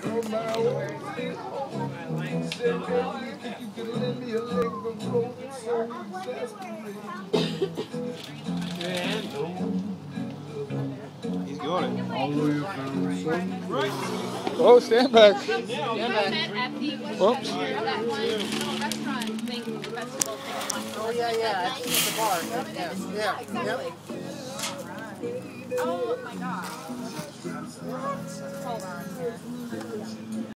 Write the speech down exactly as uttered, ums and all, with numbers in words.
You're my only hope. Said, baby, you think you could lend me a leg, but broke it so exasperating. Yeah, no. He's got it. Although you found some right. Oh, stand back. Stand back. Whoops. That one restaurant thing, festival thing. Oh, yeah, yeah. It's the bar. Yeah, yeah. Exactly. Oh, my gosh. Hold on here.